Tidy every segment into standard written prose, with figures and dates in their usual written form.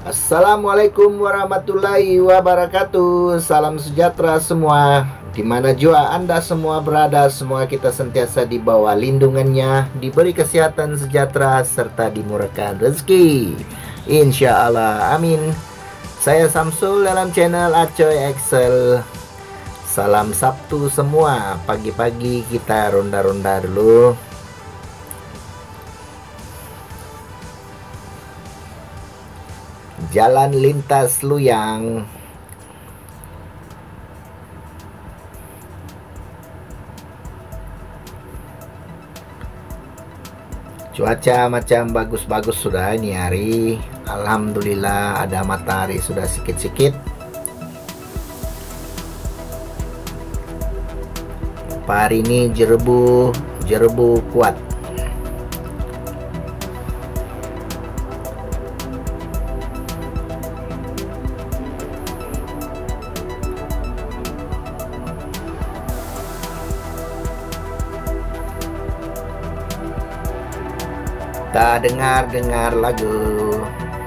Assalamualaikum warahmatullahi wabarakatuh. Salam sejahtera semua. Di mana jua Anda semua berada, semua kita sentiasa di bawah lindungannya, diberi kesehatan sejahtera serta dimurahkan rezeki, insya Allah, amin. Saya Samsul dalam channel Acoy Excel. Salam Sabtu semua. Pagi-pagi kita ronda-ronda dulu. Jalan lintas Luyang. Cuaca macam bagus-bagus sudah ini hari. Alhamdulillah ada matahari sudah sikit-sikit. Hari ini jerebu kuat. Kita dengar lagu.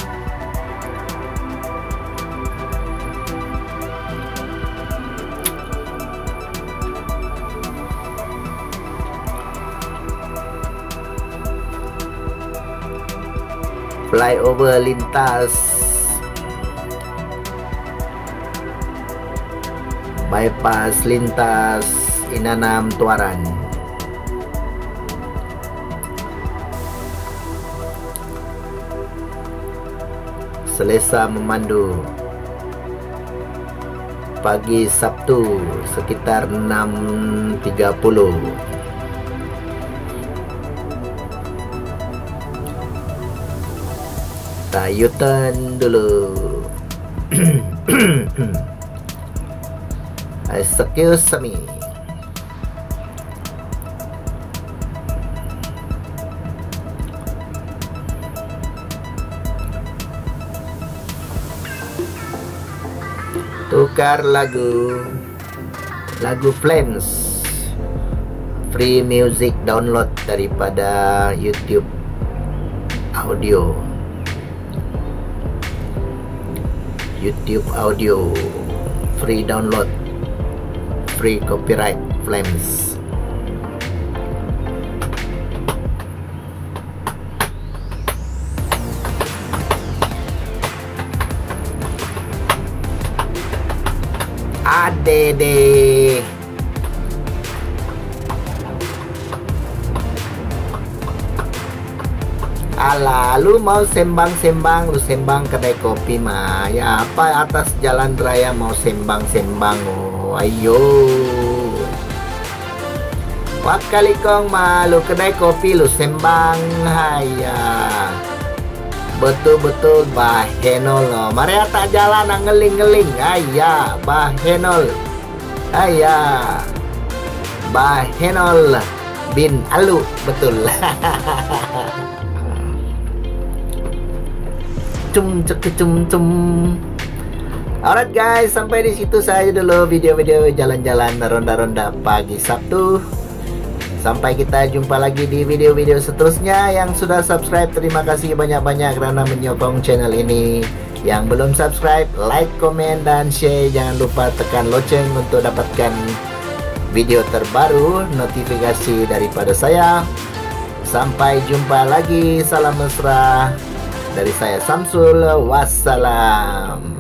Flyover lintas, bypass lintas Inanam Tuaran. Selesa memandu pagi Sabtu sekitar 6.30. Kita U-turn dulu. Excuse me. Tukar lagu Flames, free music download daripada YouTube audio, free download, free copyright Flames. Adede. Alah, lu mau sembang-sembang, lu sembang kedai kopi mah. Ya apa atas jalan raya mau sembang-sembang. Oh, ayo. Wak kali kong malu kedai kopi lu sembang. Haya. Betul-betul bahenol no. Mari tak jalan ngeling-ngeling. Ayah bahenol. Ayah bahenol bin alu. Betul. Cum. Alright guys, sampai di situ saja dulu video-video jalan-jalan ronda-ronda pagi Sabtu. Sampai kita jumpa lagi di video-video seterusnya. Yang sudah subscribe, terima kasih banyak-banyak karena menyokong channel ini. Yang belum subscribe, like, komen, dan share. Jangan lupa tekan lonceng untuk dapatkan video terbaru, notifikasi daripada saya. Sampai jumpa lagi. Salam mesra dari saya Samsul. Wassalam.